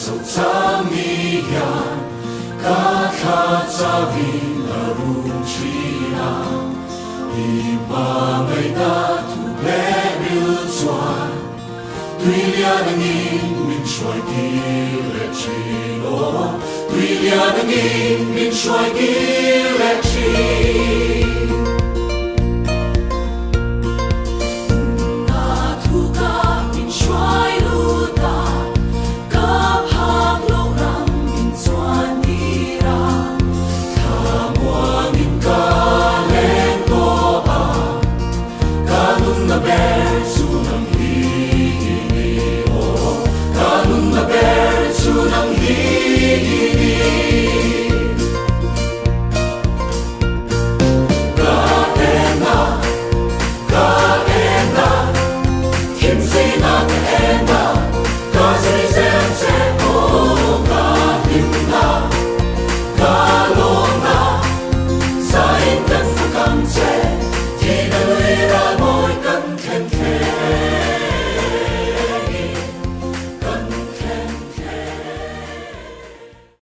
sâu thắm mi hiền cả khát sa vinh là rung chi na đi ba ngày ta thu bé riu xoan tuy lia đang in mình xoay kia lệ chi lo tuy lia đang in mình xoay kia lệ chi